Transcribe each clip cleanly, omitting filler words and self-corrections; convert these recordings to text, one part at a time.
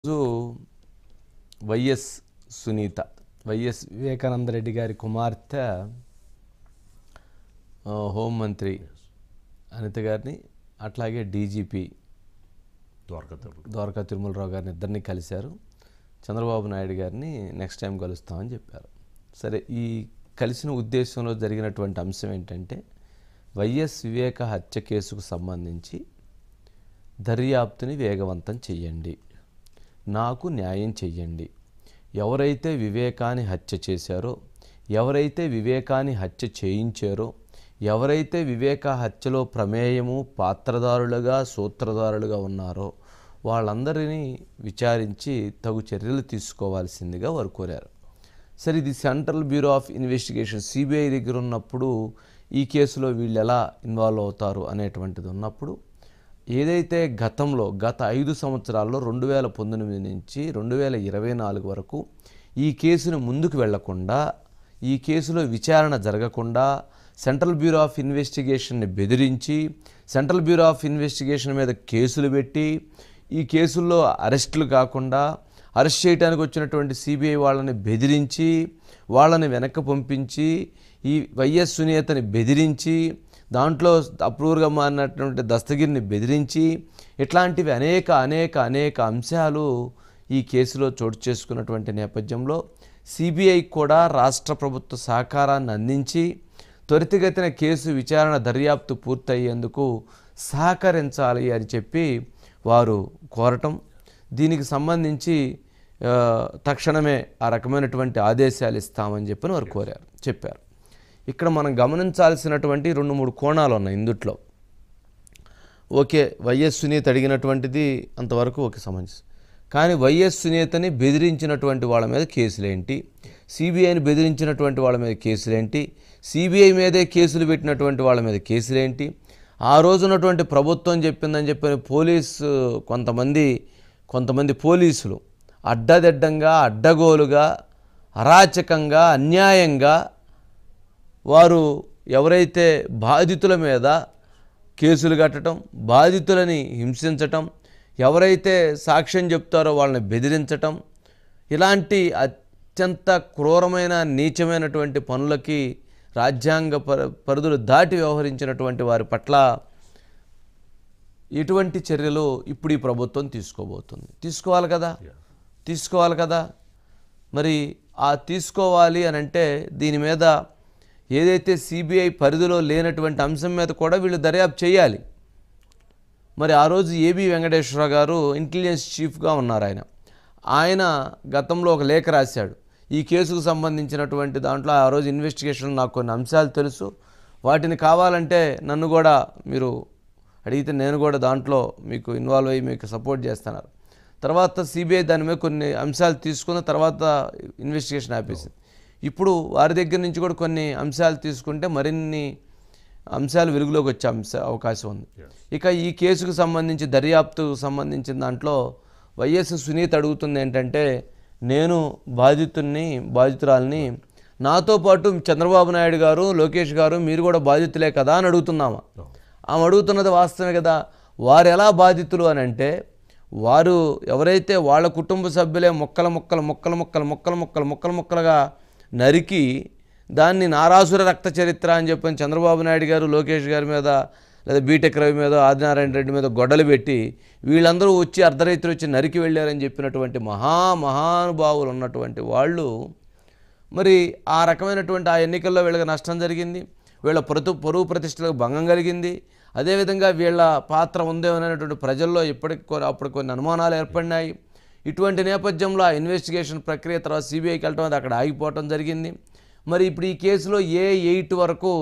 రోజు YS Sunitha YS Vivekananda Reddy గారి కుమార్తె హోంమంత్రి అనిత గారిని అట్లాగే డీజీపీ ద్వారకా తిరుమలరావు గారిని ఇద్దరిని కలిశారు. చంద్రబాబు నాయుడు గారిని నెక్స్ట్ టైం కలుస్తామని చెప్పారు. సరే, ఈ కలిసిన ఉద్దేశంలో జరిగినటువంటి అంశం ఏంటంటే వైఎస్ వివేక హత్య కేసుకు సంబంధించి దర్యాప్తుని వేగవంతం చెయ్యండి, నాకు న్యాయం చెయ్యండి. ఎవరైతే వివేకాన్ని హత్య చేశారో, ఎవరైతే వివేకాన్ని హత్య చేయించారో, ఎవరైతే వివేక హత్యలో ప్రమేయము పాత్రదారులుగా సూత్రధారులుగా ఉన్నారో వాళ్ళందరినీ విచారించి తగు చర్యలు తీసుకోవాల్సిందిగా వారు కోరారు. సరే, ఇది central bureau of investigation CBI దగ్గర ఉన్నప్పుడు ఈ కేసులో వీళ్ళు ఎలా ఇన్వాల్వ్ అవుతారు అనేటువంటిది ఉన్నప్పుడు, ఏదైతే గతంలో గత 5 సంవత్సరాల్లో 2019 నుంచి 2024 వరకు ఈ కేసును ముందుకు వెళ్లకుండా, ఈ కేసులో విచారణ జరగకుండా సెంట్రల్ బ్యూరో ఆఫ్ ఇన్వెస్టిగేషన్ని బెదిరించి, సెంట్రల్ బ్యూరో ఆఫ్ ఇన్వెస్టిగేషన్ మీద కేసులు పెట్టి, ఈ కేసుల్లో అరెస్టులు కాకుండా అరెస్ట్ చేయడానికి వచ్చినటువంటి సిబిఐ వాళ్ళని బెదిరించి, వాళ్ళని వెనక్కి పంపించి, ఈ వైఎస్ సునీతని బెదిరించి, దాంట్లో అప్రూవర్గా మారినటువంటి దస్తగిరిని బెదిరించి, ఇట్లాంటివి అనేక అంశాలు ఈ కేసులో చోటు చేసుకున్నటువంటి నేపథ్యంలో సిబిఐ కూడా రాష్ట్ర ప్రభుత్వ సహకారాన్ని అందించి త్వరితగతిన కేసు విచారణ దర్యాప్తు పూర్తయ్యేందుకు సహకరించాలి అని చెప్పి వారు కోరటం, దీనికి సంబంధించి తక్షణమే ఆ రకమైనటువంటి ఆదేశాలు ఇస్తామని చెప్పి వారు చెప్పారు. ఇక్కడ మనం గమనించాల్సినటువంటి 2-3 కోణాలు ఉన్నాయి ఇందుట్లో. ఓకే, వైఎస్ సునీత అడిగినటువంటిది అంతవరకు ఓకే సమంజసం. కానీ వైఎస్ సునీతని బెదిరించినటువంటి వాళ్ళ మీద కేసులేంటి, సిబిఐని బెదిరించినటువంటి వాళ్ళ మీద కేసులేంటి, సిబిఐ మీదే కేసులు పెట్టినటువంటి వాళ్ళ మీద కేసులేంటి, ఆ రోజు ఉన్నటువంటి ప్రభుత్వం చెప్పిందని చెప్పిన కొంతమంది పోలీసులు అడ్డదిడ్డంగా, అడ్డగోలుగా, అరాచకంగా, అన్యాయంగా వారు ఎవరైతే బాధితుల మీద కేసులు కట్టడం, బాధితులని హింసించటం, ఎవరైతే సాక్ష్యం చెప్తారో వాళ్ళని బెదిరించటం, ఇలాంటి అత్యంత క్రూరమైన నీచమైనటువంటి పనులకి రాజ్యాంగ పరిధులు దాటి వ్యవహరించినటువంటి వారి పట్ల ఎటువంటి చర్యలు ఇప్పుడు ఈ ప్రభుత్వం తీసుకోవాలి కదా. మరి ఆ తీసుకోవాలి అని అంటే దీని మీద ఏదైతే సిబిఐ పరిధిలో లేనటువంటి అంశం మీద కూడా వీళ్ళు దర్యాప్తు చేయాలి. మరి ఆ రోజు ఏబి వెంకటేశ్వరరావు గారు ఇంటెలిజెన్స్ చీఫ్గా ఉన్నారు. ఆయన గతంలో ఒక లేఖ రాశాడు. ఈ కేసుకు సంబంధించినటువంటి దాంట్లో ఆ రోజు ఇన్వెస్టిగేషన్లో నాకు కొన్ని అంశాలు తెలుసు, వాటిని కావాలంటే నన్ను కూడా మీరు అడిగితే నేను కూడా దాంట్లో మీకు ఇన్వాల్వ్ అయ్యి మీకు సపోర్ట్ చేస్తున్నారు. తర్వాత సిబిఐ దాని మీద కొన్ని అంశాలు తీసుకున్న తర్వాత ఇన్వెస్టిగేషన్ ఆపేసింది. ఇప్పుడు వారి దగ్గర నుంచి కూడా కొన్ని అంశాలు తీసుకుంటే మరిన్ని అంశాలు వెలుగులోకి వచ్చే అవకాశం ఉంది. ఇక ఈ కేసుకు సంబంధించి దర్యాప్తుకు సంబంధించిన దాంట్లో వైఎస్ సునీత అడుగుతుంది ఏంటంటే, నేను బాధితురాల్ని, నాతో పాటు చంద్రబాబు నాయుడు గారు, లోకేష్ గారు మీరు కూడా బాధితులే కదా అని అడుగుతున్నామా. ఆమె అడుగుతున్నది వాస్తవమే కదా. వారు ఎలా బాధితులు అని అంటే, వారు ఎవరైతే వాళ్ళ కుటుంబ సభ్యులే ముక్కలుగా నరికి దాన్ని నారాసుర రక్త చరిత్ర అని చెప్పని చంద్రబాబు నాయుడు గారు, లోకేష్ గారి మీద, లేదా బీటెక్ రవి మీద, ఆదినారాయణ రెడ్డి మీద గొడ్డలు పెట్టి వీళ్ళందరూ వచ్చి అర్ధరైతులు వచ్చి నరికి వెళ్ళారని చెప్పినటువంటి మహానుభావులు ఉన్నటువంటి వాళ్ళు, మరి ఆ రకమైనటువంటి ఆ ఎన్నికల్లో వీళ్ళకి నష్టం జరిగింది, వీళ్ళ పరువు ప్రతిష్టలకు భంగం కలిగింది. అదేవిధంగా వీళ్ళ పాత్ర ఉందేమనేటువంటి ప్రజల్లో అప్పుడు కొన్ని అనుమానాలు ఏర్పడినాయి. ఇటువంటి నేపథ్యంలో ఆ ఇన్వెస్టిగేషన్ ప్రక్రియ తర్వాత సిబిఐకి వెళ్ళటం అది అక్కడ ఆగిపోవటం జరిగింది. మరి ఇప్పుడు ఈ కేసులో ఏ8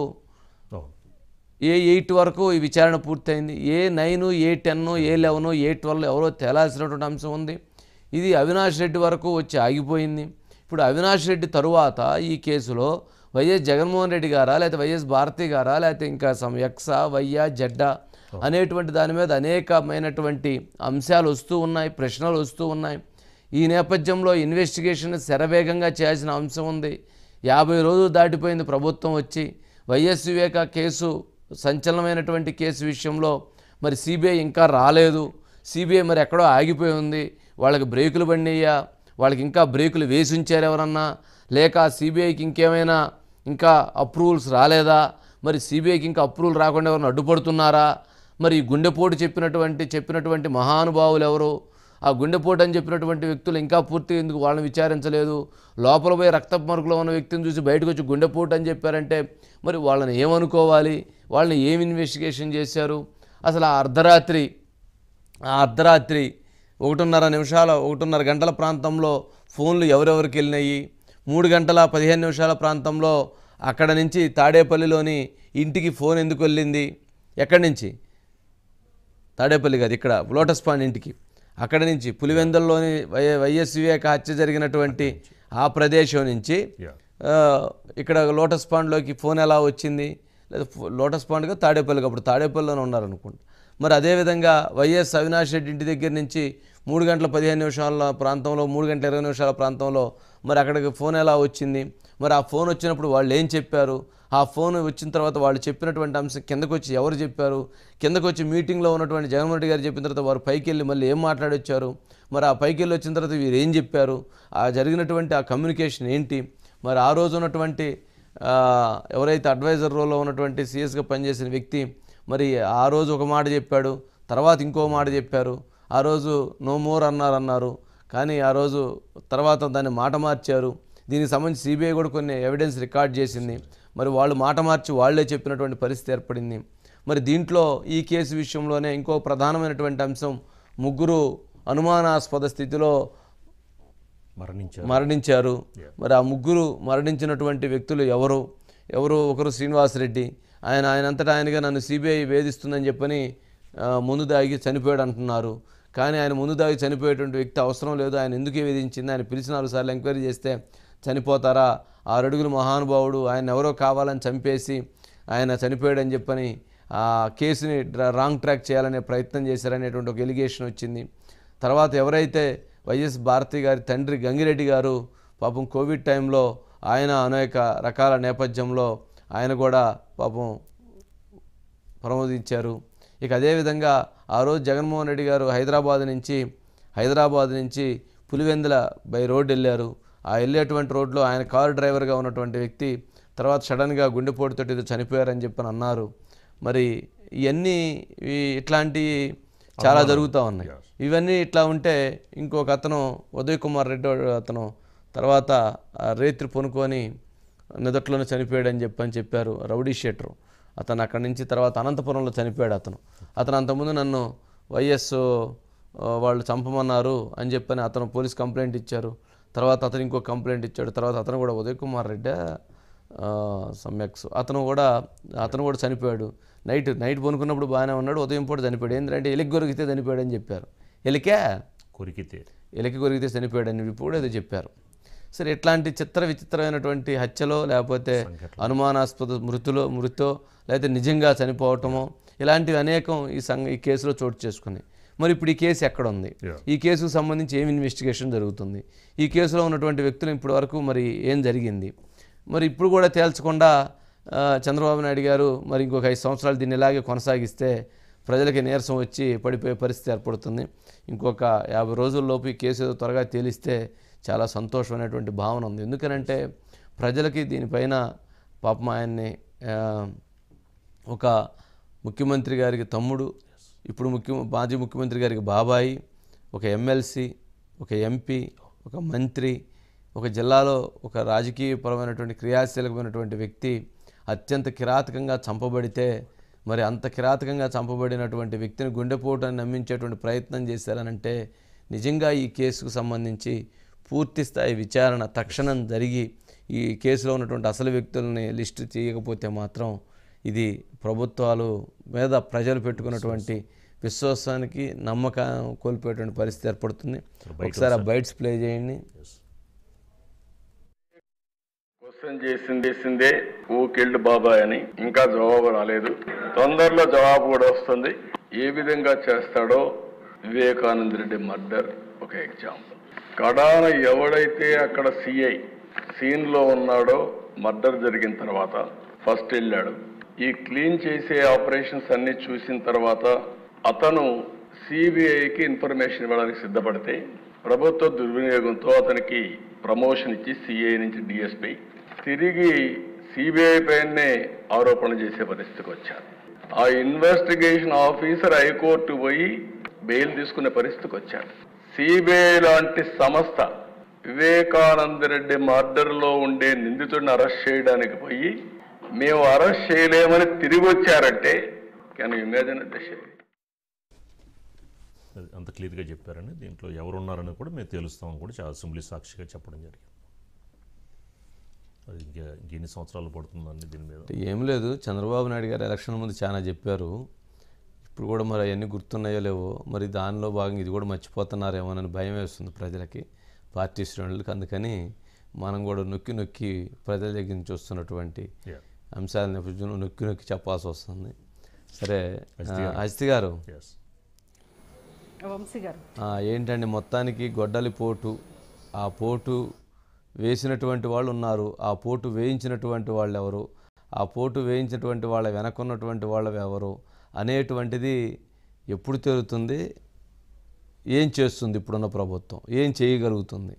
వరకు ఈ విచారణ పూర్తయింది. ఏ9, ఏ10, ఏ11, ఏ12 ఎవరో తేలాల్సినటువంటి అంశం ఉంది. ఇది అవినాష్ రెడ్డి వరకు వచ్చి ఆగిపోయింది. ఇప్పుడు అవినాష్ రెడ్డి తరువాత ఈ కేసులో వైఎస్ జగన్మోహన్ రెడ్డి గారా, లేకపోతే వైఎస్ భారతి గారా, లేకపోతే ఇంకా ఎక్సా, వైయా, జడ్డా అనేటువంటి దాని మీద అనేకమైనటువంటి అంశాలు వస్తూ ఉన్నాయి, ప్రశ్నలు వస్తూ ఉన్నాయి. ఈ నేపథ్యంలో ఇన్వెస్టిగేషన్ శరవేగంగా చేయాల్సిన అంశం ఉంది. 50 రోజులు దాటిపోయింది ప్రభుత్వం వచ్చి. వైఎస్ వివేక కేసు సంచలనమైనటువంటి కేసు విషయంలో మరి సిబిఐ ఇంకా రాలేదు. సిబిఐ మరి ఎక్కడో ఆగిపోయి ఉంది. వాళ్ళకి బ్రేకులు పడినాయా, వాళ్ళకి ఇంకా బ్రేకులు వేసి ఉంచారు ఎవరన్నా, లేక సిబిఐకి ఇంకేమైనా ఇంకా అప్రూవల్స్ రాలేదా, మరి సిబిఐకి ఇంకా అప్రూవల్ రాకుండా ఎవరైనా అడ్డుపడుతున్నారా, మరి గుండెపోటు చెప్పినటువంటి మహానుభావులు ఎవరు, ఆ గుండెపోటు అని చెప్పినటువంటి వ్యక్తులు ఇంకా పూర్తిగా ఎందుకు వాళ్ళని విచారించలేదు, లోపల పోయి రక్తపు మరుగులో ఉన్న వ్యక్తిని చూసి బయటకు వచ్చి గుండెపోటు అని చెప్పారంటే మరి వాళ్ళని ఏమనుకోవాలి, వాళ్ళని ఏం ఇన్వెస్టిగేషన్ చేశారు, అసలు ఆ అర్ధరాత్రి 1:30 గంటల ప్రాంతంలో ఫోన్లు ఎవరెవరికి వెళ్ళినాయి, 3 గంటల 15 నిమిషాల ప్రాంతంలో అక్కడ నుంచి తాడేపల్లిలోని ఇంటికి ఫోన్ ఎందుకు వెళ్ళింది, ఎక్కడి నుంచి, తాడేపల్లి కాదు ఇక్కడ లోటస్ పాండ్ ఇంటికి, అక్కడి నుంచి పులివెందుల్లోని వైఎస్ వివేక హత్య జరిగినటువంటి ఆ ప్రదేశం నుంచి ఇక్కడ లోటస్ పాండ్లోకి ఫోన్ ఎలా వచ్చింది, లేదా లోటస్ పాండ్గా తాడేపల్లికి, అప్పుడు తాడేపల్లిలోనే ఉన్నారనుకుంటా. మరి అదేవిధంగా వైఎస్ అవినాష్ రెడ్డి ఇంటి దగ్గర నుంచి 3 గంటల 15 నిమిషాల ప్రాంతంలో, 3 గంటల 20 నిమిషాల ప్రాంతంలో మరి అక్కడికి ఫోన్ ఎలా వచ్చింది, మరి ఆ ఫోన్ వచ్చినప్పుడు వాళ్ళు ఏం చెప్పారు, ఆ ఫోన్ వచ్చిన తర్వాత వాళ్ళు చెప్పినటువంటి అంశం కిందకు వచ్చి ఎవరు చెప్పారు, కిందకు వచ్చి మీటింగ్లో ఉన్నటువంటి జగన్మోహన్ రెడ్డి గారు చెప్పిన తర్వాత వారు పైకి వెళ్ళి మళ్ళీ ఏం మాట్లాడొచ్చారు, మరి ఆ పైకి వెళ్ళి వచ్చిన తర్వాత వీరు ఏం చెప్పారు, ఆ జరిగినటువంటి ఆ కమ్యూనికేషన్ ఏంటి, మరి ఆ రోజు ఉన్నటువంటి ఎవరైతే అడ్వైజర్ రోల్లో ఉన్నటువంటి సీఎస్గా పనిచేసిన వ్యక్తి మరి ఆ రోజు ఒక మాట చెప్పాడు, తర్వాత ఇంకో మాట చెప్పారు, ఆ రోజు నో మోర్ అన్నారు, కానీ ఆ రోజు తర్వాత దాన్ని మాట మార్చారు. దీనికి సంబంధించి సిబిఐ కూడా కొన్ని ఎవిడెన్స్ రికార్డ్ చేసింది, మరి వాళ్ళు మాట మార్చి వాళ్లే చెప్పినటువంటి పరిస్థితి ఏర్పడింది. మరి దీంట్లో ఈ కేసు విషయంలోనే ఇంకో ప్రధానమైనటువంటి అంశం, 3 అనుమానాస్పద స్థితిలో మరణించారు. మరి ఆ 3 మరణించినటువంటి వ్యక్తులు ఎవరు, ఒకరు శ్రీనివాసరెడ్డి, ఆయనంతటా ఆయనగా నన్ను సిబిఐ వేధిస్తుందని చెప్పని ముందు దాగి చనిపోయాడు అంటున్నారు. కానీ ఆయన ముందు దాగి చనిపోయేటువంటి వ్యక్తి అవసరం లేదు, ఆయన ఎందుకు వేధించింది, ఆయన పిలిచి 4 సార్లు ఎంక్వైరీ చేస్తే చనిపోతారా, 6 అడుగుల మహానుభావుడు ఆయన ఎవరో కావాలని చంపేసి ఆయన చనిపోయాడని చెప్పని ఆ కేసుని రాంగ్ ట్రాక్ చేయాలనే ప్రయత్నం చేశారనేటువంటి ఒక ఎలిగేషన్ వచ్చింది. తర్వాత ఎవరైతే వైఎస్ భారతి గారి తండ్రి గంగిరెడ్డి గారు పాపం కోవిడ్ టైంలో ఆయన అనేక రకాల నేపథ్యంలో ఆయన కూడా పాపం ప్రమోదించారు. ఇక అదేవిధంగా ఆ రోజు జగన్మోహన్ రెడ్డి గారు హైదరాబాద్ నుంచి పులివెందుల బై రోడ్ వెళ్ళారు. ఆ వెళ్ళేటువంటి రోడ్లో ఆయన కారు డ్రైవర్గా ఉన్నటువంటి వ్యక్తి తర్వాత సడన్గా గుండెపోటుతో ఏదో చనిపోయారని చెప్పని అన్నారు. మరి ఇవన్నీ ఇట్లాంటివి చాలా జరుగుతూ ఉన్నాయి. ఇవన్నీ ఇట్లా ఉంటే ఇంకొక అతను ఉదయ్ కుమార్ రెడ్డి అతను తర్వాత రేత్రి పొనుకొని నిదట్లోనే చనిపోయాడని చెప్పారు. రౌడీ షీటరు అతను అక్కడి నుంచి తర్వాత అనంతపురంలో చనిపోయాడు. అతను అంతకుముందు నన్ను వైఎస్ వాళ్ళు చంపమన్నారు అని చెప్పని అతను పోలీస్ కంప్లైంట్ ఇచ్చారు. తర్వాత అతను ఇంకో కంప్లైంట్ ఇచ్చాడు. తర్వాత అతను కూడా ఉదయ్ కుమార్ రెడ్డి సమ్యక్స్ అతను కూడా చనిపోయాడు. నైట్ పొనుకున్నప్పుడు బాగానే ఉన్నాడు, ఉదయం పూట చనిపోయాడు. ఏంటంటే ఎలికి కొరికితే చనిపోయాడు అని చెప్పారు. ఎలికి కొరికితే చనిపోయాడని ఇప్పుడు ఏదో చెప్పారు. సరే, ఇట్లాంటి విచిత్రమైనటువంటి హత్యలో లేకపోతే అనుమానాస్పద మృతో లేకపోతే నిజంగా చనిపోవటమో ఇలాంటివి అనేకం ఈ కేసులో చోటు చేసుకున్నాయి. మరి ఇప్పుడు ఈ కేసు ఎక్కడ ఉంది, ఈ కేసుకు సంబంధించి ఏం ఇన్వెస్టిగేషన్ జరుగుతుంది, ఈ కేసులో ఉన్నటువంటి వ్యక్తులు ఇప్పటి వరకు మరి ఏం జరిగింది, మరి ఇప్పుడు కూడా తేల్చకుండా చంద్రబాబు నాయుడు గారు మరి ఇంకొక 5 సంవత్సరాలు దీన్ని ఇలాగే కొనసాగిస్తే ప్రజలకి నీరసం వచ్చి పడిపోయే పరిస్థితి ఏర్పడుతుంది. ఇంకొక 50 రోజుల్లోపు ఈ కేసు ఏదో త్వరగా తేలిస్తే చాలా సంతోషమైనటువంటి భావన ఉంది. ఎందుకనంటే ప్రజలకి దీనిపైన పాపం ఆయన్ని ఒక ముఖ్యమంత్రి గారికి తమ్ముడు, ఇప్పుడు మాజీ ముఖ్యమంత్రి గారికి బాబాయి, ఒక ఎమ్మెల్సీ, ఒక ఎంపీ, ఒక మంత్రి, ఒక జిల్లాలో ఒక రాజకీయపరమైనటువంటి క్రియాశీలకమైనటువంటి వ్యక్తి అత్యంత కిరాతకంగా చంపబడితే మరి అంత కిరాతకంగా చంపబడినటువంటి వ్యక్తిని గుండెపోటుని నమ్మించేటువంటి ప్రయత్నం చేశారనంటే నిజంగా ఈ కేసుకు సంబంధించి పూర్తి స్థాయి విచారణ తక్షణం జరిగి ఈ కేసులో ఉన్నటువంటి అసలు వ్యక్తులని లిస్టు చేయకపోతే మాత్రం ఇది ప్రభుత్వాలు మీద ప్రజలు పెట్టుకున్నటువంటి విశ్వాసానికి నమ్మకం కోల్పోయేటువంటి పరిస్థితి ఏర్పడుతుంది. ఒకసారి ఆ బైట్స్ ప్లే చేయండి. క్వశ్చన్ చేసిందే ఊకెళ్ళి బాబాయ్ అని ఇంకా జవాబు రాలేదు. తొందరలో జవాబు కూడా వస్తుంది. ఏ విధంగా చేస్తాడో వివేకానంద రెడ్డి మర్డర్ ఒక ఎగ్జాంపుల్. కడాన ఎవడైతే అక్కడ సిఐ సీన్లో ఉన్నాడో మర్డర్ జరిగిన తర్వాత ఫస్ట్ వెళ్ళాడు. ఈ క్లీన్ చేసే ఆపరేషన్స్ అన్ని చూసిన తర్వాత అతను సిబిఐకి ఇన్ఫర్మేషన్ ఇవ్వడానికి సిద్ధపడితే ప్రభుత్వ దుర్వినియోగంతో అతనికి ప్రమోషన్ ఇచ్చి సిఐ నుంచి డిఎస్పీ తిరిగి సిబిఐ పైనే ఆరోపణ చేసే పరిస్థితికి వచ్చారు. ఆ ఇన్వెస్టిగేషన్ ఆఫీసర్ హైకోర్టు పోయి బెయిల్ తీసుకునే పరిస్థితికి వచ్చారు. సిబిఐ లాంటి సంస్థ వివేకానంద రెడ్డి మర్డర్లో ఉండే నిందితుడిని అరెస్ట్ చేయడానికి పోయి మేము అరెస్ట్ చేయలేమని తిరిగి వచ్చారంటే కెన్ యు ఇమాజిన్ దిస్? అంత క్లియర్గా చెప్పారని దీంట్లో ఎవరున్నారని కూడా మేము తెలుస్తామని కూడా చాలా అసెంబ్లీ సాక్షిగా చెప్పడం జరిగింది. అది ఇంకెన్ని సంవత్సరాలు పడుతుందండి దీని మీద? ఏం లేదు, చంద్రబాబు నాయుడు గారు ఎలక్షన్ ముందు చాలా చెప్పారు. ఇప్పుడు కూడా మరి అవన్నీ గుర్తున్నాయో లేవో, మరి దానిలో భాగంగా ఇది కూడా మర్చిపోతున్నారేమోనని భయం వేస్తుంది ప్రజలకి, పార్టీ శ్రేణులకి. అందుకని మనం కూడా నొక్కి నొక్కి ప్రజల దగ్గర నుంచి వస్తున్నటువంటి అంశాల నేపథ్యంలో నొక్కి నొక్కి చెప్పాల్సి వస్తుంది. సరే అజిత్ గారు, వంశీ గారు, ఏంటండి మొత్తానికి గొడ్డలి పోటు, ఆ పోటు వేసినటువంటి వాళ్ళు ఉన్నారు, ఆ పోటు వేయించినటువంటి వాళ్ళు ఎవరు, ఆ పోటు వేయించినటువంటి వాళ్ళ వెనకున్నటువంటి వాళ్ళు ఎవరు అనేటువంటిది ఎప్పుడు తేలుతుంది? ఏం చేస్తుంది ఇప్పుడున్న ప్రభుత్వం, ఏం చేయగలుగుతుంది?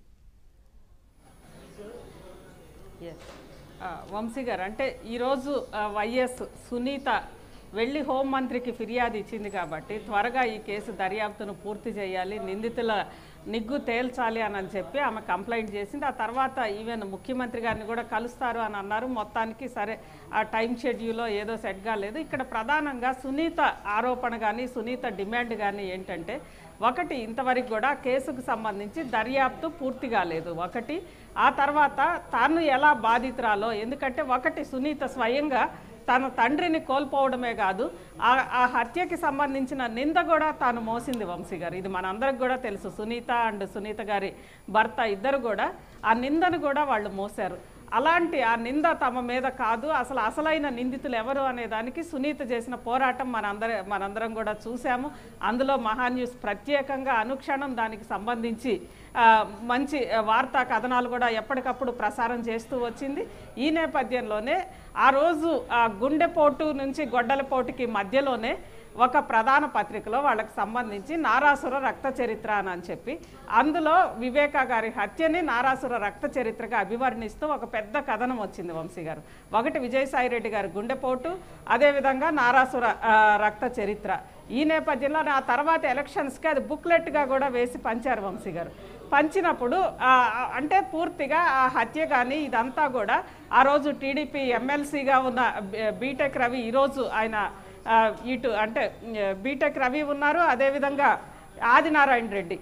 వంశీ గారు, అంటే ఈరోజు వైఎస్ సునీత వెళ్ళి హోంమంత్రికి ఫిర్యాదు ఇచ్చింది కాబట్టి త్వరగా ఈ కేసు దర్యాప్తును పూర్తి చేయాలి, నిందితుల నిగ్గు తేల్చాలి అని చెప్పి ఆమె కంప్లైంట్ చేసింది. ఆ తర్వాత ఈవెన్ ముఖ్యమంత్రి గారిని కూడా కలుస్తారు అని అన్నారు. మొత్తానికి సరే ఆ టైం షెడ్యూల్లో ఏదో సెట్ కాలేదు. ఇక్కడ ప్రధానంగా సునీత ఆరోపణ కానీ సునీత డిమాండ్ కానీ ఏంటంటే, ఒకటి, ఇంతవరకు కూడా కేసుకు సంబంధించి దర్యాప్తు పూర్తి కాలేదు ఒకటి. ఆ తర్వాత తాను ఎలా బాధితురాలో, ఎందుకంటే ఒకటి సునీత స్వయంగా తన తండ్రిని కోల్పోవడమే కాదు, ఆ హత్యకి సంబంధించిన నింద కూడా తాను మోసింది వంశీ గారు. ఇది మనందరికి కూడా తెలుసు. సునీత అండ్ సునీత గారి భర్త ఇద్దరు కూడా ఆ నిందను కూడా వాళ్ళు మోసారు. అలాంటి ఆ నింద తమ మీద కాదు, అసలైన నిందితులు ఎవరు అనే దానికి సునీత చేసిన పోరాటం మనందరం కూడా చూసాము. అందులో మహాన్యూస్ ప్రత్యేకంగా అనుక్షణం దానికి సంబంధించి మంచి వార్తా కథనాలు కూడా ఎప్పటికప్పుడు ప్రసారం చేస్తూ వచ్చింది. ఈ నేపథ్యంలోనే ఆ రోజు గుండెపోటు నుంచి గొడ్డలపోటుకి మధ్యలోనే ఒక ప్రధాన పత్రికలో వాళ్ళకి సంబంధించి నారాసుర రక్త చరిత్ర అని చెప్పి అందులో వివేక గారి హత్యని నారాసుర రక్త చరిత్రగా అభివర్ణిస్తూ ఒక పెద్ద కథనం వచ్చింది వంశీ గారు. ఒకటి విజయసాయిరెడ్డి గారి గుండెపోటు, అదేవిధంగా నారాసుర రక్త చరిత్ర. ఈ నేపథ్యంలో ఆ తర్వాత ఎలక్షన్స్కి అది బుక్లెట్గా కూడా వేసి పంచారు వంశీ గారు. పంచినప్పుడు అంటే పూర్తిగా ఆ హత్య కానీ ఇదంతా కూడా ఆ రోజు టీడీపీ ఎమ్మెల్సీగా ఉన్న బీటెక్ రవి, ఈరోజు ఆయన ఇటు అంటే బీటెక్ రవి ఉన్నారు, అదేవిధంగా ఆదినారాయణ రెడ్డి,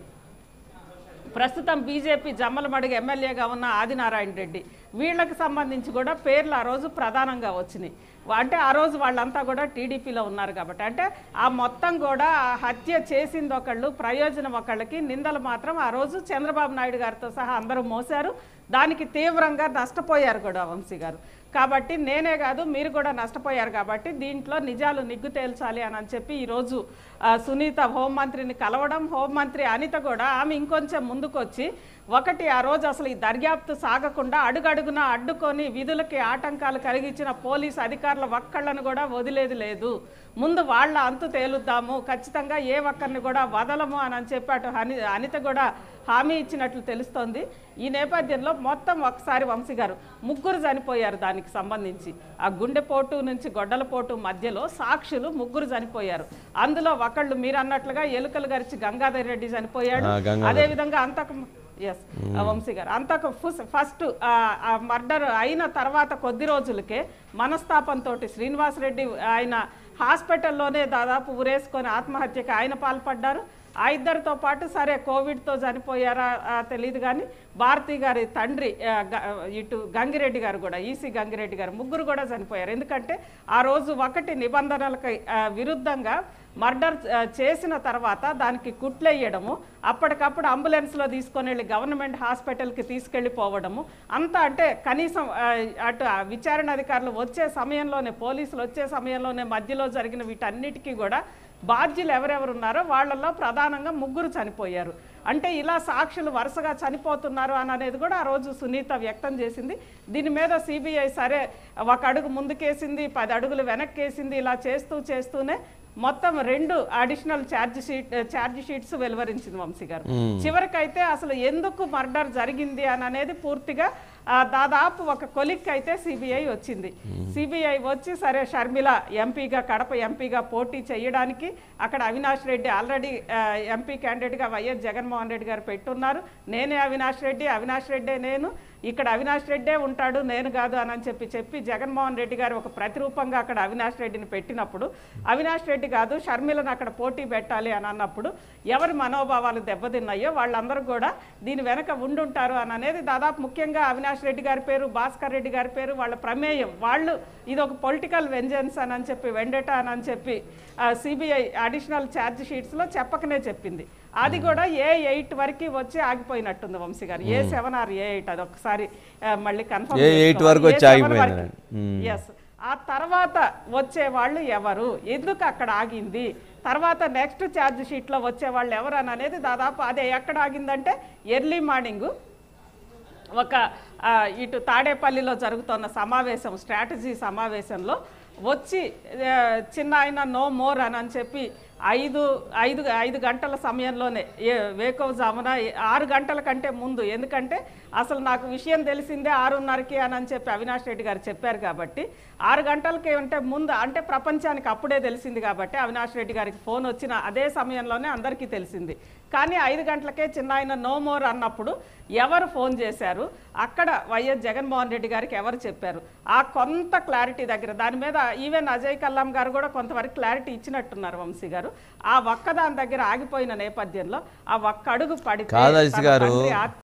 ప్రస్తుతం బీజేపీ జమ్మలమడుగు ఎమ్మెల్యేగా ఉన్న ఆదినారాయణ రెడ్డి, వీళ్ళకి సంబంధించి కూడా పేర్లు ఆ రోజు ప్రధానంగా వచ్చినాయి. అంటే ఆ రోజు వాళ్ళంతా కూడా టీడీపీలో ఉన్నారు కాబట్టి, అంటే ఆ మొత్తం కూడా ఆ హత్య చేసింది ఒకళ్ళు, ప్రయోజనం ఒకళ్ళకి, నిందలు మాత్రం ఆ రోజు చంద్రబాబు నాయుడు గారితో సహా అందరూ మోసారు. దానికి తీవ్రంగా నష్టపోయారు కూడా వంశీ గారు. కాబట్టి నేనే కాదు మీరు కూడా నష్టపోయారు. కాబట్టి దీంట్లో నిజాలు నిగ్గు తేల్చాలి అని చెప్పి ఈరోజు సునీత హోంమంత్రిని కలవడం, హోంమంత్రి అనిత కూడా ఆమె ఇంకొంచెం ముందుకొచ్చి ఒకటి, ఆ రోజు అసలు ఈ దర్యాప్తు సాగకుండా అడుగడుగున అడ్డుకొని విధులకి ఆటంకాలు కలిగించిన పోలీసు అధికారుల ఒక్కళ్ళను కూడా వదిలేది లేదు, ముందు వాళ్ళ అంతు తేలుద్దాము, ఖచ్చితంగా ఏ ఒక్కరిని కూడా వదలము అని చెప్పి అటు అనిత కూడా హామీ ఇచ్చినట్లు తెలుస్తోంది. ఈ నేపథ్యంలో మొత్తం ఒకసారి వంశీ గారు ముగ్గురు చనిపోయారు. దానికి సంబంధించి ఆ గుండెపోటు నుంచి గొడ్డలపోటు మధ్యలో సాక్షులు ముగ్గురు చనిపోయారు. అందులో ఒకళ్ళు మీరు అన్నట్లుగా ఎలుకలు గరిచి గంగాధర్ రెడ్డి చనిపోయాడు. అదేవిధంగా వంశీ గారు అంతకు ఫస్ట్ మర్డర్ అయిన తర్వాత కొద్ది రోజులకే మనస్తాపంతో శ్రీనివాసరెడ్డి ఆయన హాస్పిటల్లోనే దాదాపు ఉరేసుకొని ఆత్మహత్యకి ఆయన పాల్పడ్డారు. ఆ ఇద్దరితో పాటు సరే కోవిడ్తో చనిపోయారా తెలియదు కానీ భారతి గారి తండ్రి ఇటు గంగిరెడ్డి గారు కూడా, ఈసీ గంగిరెడ్డి గారు, ముగ్గురు కూడా చనిపోయారు. ఎందుకంటే ఆ రోజు ఒకటి నిబంధనలకు విరుద్ధంగా మర్డర్ చేసిన తర్వాత దానికి కుట్లేయడము, అప్పటికప్పుడు అంబులెన్స్లో తీసుకొని వెళ్ళి గవర్నమెంట్ హాస్పిటల్కి తీసుకెళ్ళిపోవడము అంతా, అంటే కనీసం అటు విచారణ అధికారులు వచ్చే సమయంలోనే, పోలీసులు వచ్చే సమయంలోనే మధ్యలో జరిగిన వీటన్నిటికీ కూడా బాధ్యులు ఎవరెవరు ఉన్నారో వాళ్ళల్లో ప్రధానంగా ముగ్గురు చనిపోయారు. అంటే ఇలా సాక్షులు వరుసగా చనిపోతున్నారు అనేది కూడా ఆ రోజు సునీత వ్యక్తం చేసింది. దీని మీద సిబిఐ సరే ఒక అడుగు ముందుకేసింది, 10 అడుగులు వెనక్కేసింది. ఇలా చేస్తూనే మొత్తం 2 అడిషనల్ ఛార్జ్ షీట్స్ వెలువరించింది వంశీ గారు. చివరికైతే అసలు ఎందుకు మర్డర్ జరిగింది అని అనేది పూర్తిగా దాదాపు ఒక కొలిక్ అయితే సిబిఐ వచ్చింది. సిబిఐ వచ్చి సరే షర్మిల ఎంపీగా కడప ఎంపీగా పోటీ చేయడానికి అక్కడ అవినాష్ రెడ్డి ఆల్రెడీ ఎంపీ క్యాండిడేట్గా వైఎస్ జగన్మోహన్ రెడ్డి గారు పెట్టున్నారు. నేనే అవినాష్ రెడ్డే నేను, ఇక్కడ అవినాష్ రెడ్డే ఉంటాడు నేను కాదు అని చెప్పి జగన్మోహన్ రెడ్డి గారు ఒక ప్రతిరూపంగా అక్కడ అవినాష్ రెడ్డిని పెట్టినప్పుడు అవినాష్ రెడ్డి కాదు షర్మిలను అక్కడ పోటీ పెట్టాలి అని అన్నప్పుడు ఎవరి మనోభావాలు దెబ్బతిన్నాయో వాళ్ళందరూ కూడా దీని వెనక ఉండుంటారు అని అనేది దాదాపు ముఖ్యంగా అవినాష్ రెడ్డి గారి పేరు, భాస్కర్ రెడ్డి గారి పేరు, వాళ్ళ ప్రమేయం, వాళ్ళు ఇది ఒక పొలిటికల్ వెంజెన్స్ అని చెప్పి వెండేటా అని చెప్పి సిబిఐ అడిషనల్ ఛార్జ్ షీట్స్లో చెప్పకనే చెప్పింది. అది కూడా A8 వరకు వచ్చి ఆగిపోయినట్టుంది వంశీ గారు. A7 or A8 అది ఒకసారి మళ్ళీ కన్ఫర్మ్ A8 వరకు వచ్చి ఆగిపోయింది. ఎస్. ఆ తర్వాత వచ్చే వాళ్ళు ఎవరు, ఎందుకు అక్కడ ఆగింది, తర్వాత నెక్స్ట్ ఛార్జ్ షీట్లో వచ్చే వాళ్ళు ఎవరు అని అనేది దాదాపు అదే ఎక్కడ ఆగిందంటే ఎర్లీ మార్నింగ్ ఒక ఇటు తాడేపల్లిలో జరుగుతున్న సమావేశం, స్ట్రాటజీ సమావేశంలో వచ్చి చిన్న ఆయన నో మోర్ అని చెప్పి 5 గంటల సమయంలోనే వేకోజామున 6 గంటల కంటే ముందు, ఎందుకంటే అసలు నాకు విషయం తెలిసిందే 6:30కి అని చెప్పి అవినాష్ రెడ్డి గారు చెప్పారు కాబట్టి 6 గంటలకి అంటే ముందు అంటే ప్రపంచానికి అప్పుడే తెలిసింది కాబట్టి అవినాష్ రెడ్డి గారికి ఫోన్ వచ్చిన అదే సమయంలోనే అందరికీ తెలిసింది. కానీ 5 గంటలకే చిన్న ఆయన నో మోర్ అన్నప్పుడు ఎవరు ఫోన్ చేశారు, అక్కడ వైఎస్ జగన్మోహన్ రెడ్డి గారికి ఎవరు చెప్పారు, ఆ కొంత క్లారిటీ దగ్గర దాని మీద ఈవెన్ అజయ్ కల్లాం గారు కూడా కొంతవరకు క్లారిటీ ఇచ్చినట్టున్నారు వంశీ గారు. ఆ ఒక్క దాని దగ్గర ఆగిపోయిన నేపథ్యంలో ఆ ఒక్క అడుగు పడితే